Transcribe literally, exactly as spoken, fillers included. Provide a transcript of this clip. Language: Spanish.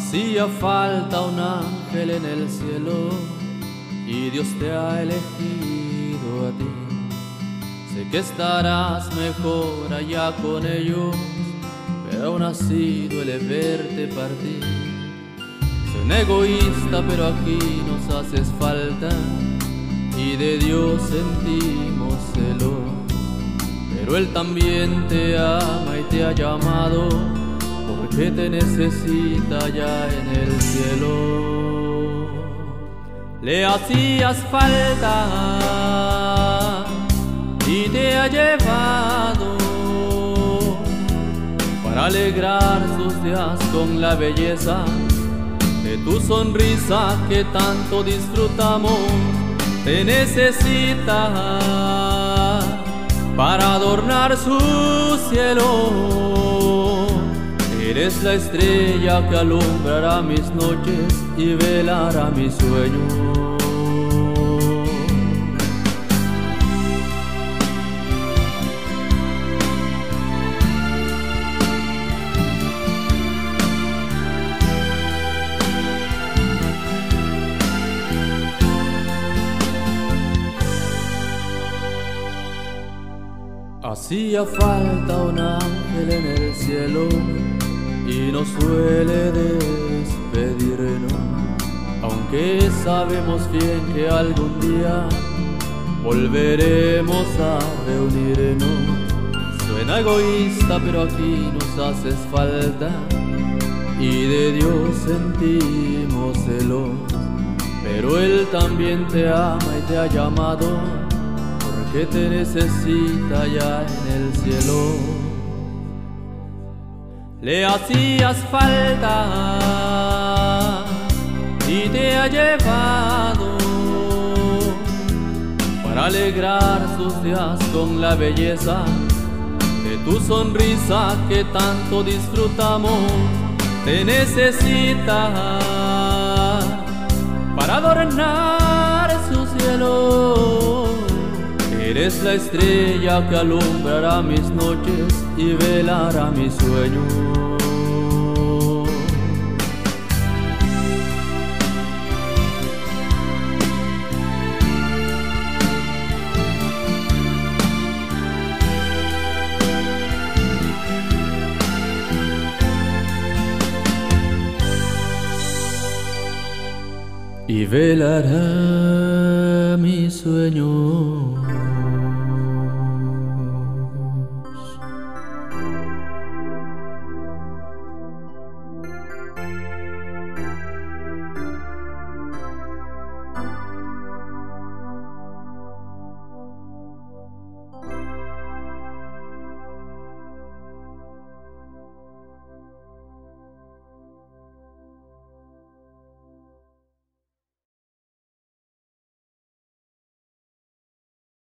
Hacía falta un ángel en el cielo y Dios te ha elegido a ti. Sé que estarás mejor allá con ellos, pero aún así duele verte partir. Soy un egoísta, pero aquí nos haces falta y de Dios sentimos celos. Pero Él también te ama y te ha llamado, porque te necesita ya en el cielo. Le hacías falta y te ha llevado para alegrar sus días con la belleza de tu sonrisa que tanto disfrutamos. Te necesita para adornar su cielo. Eres la estrella que alumbrará mis noches y velará mis sueños. Hacía falta un ángel en el cielo y nos suele despedirnos, aunque sabemos bien que algún día volveremos a reunirnos. Suena egoísta, pero aquí nos haces falta y de Dios sentimos celos. Pero Él también te ama y te ha llamado, porque te necesita ya en el cielo. Le hacías falta y te ha llevado para alegrar sus días con la belleza de tu sonrisa que tanto disfrutamos. Te necesita para adornar su cielo. Eres la estrella que alumbrará mis noches y velará mis sueños. Y velará mis sueños.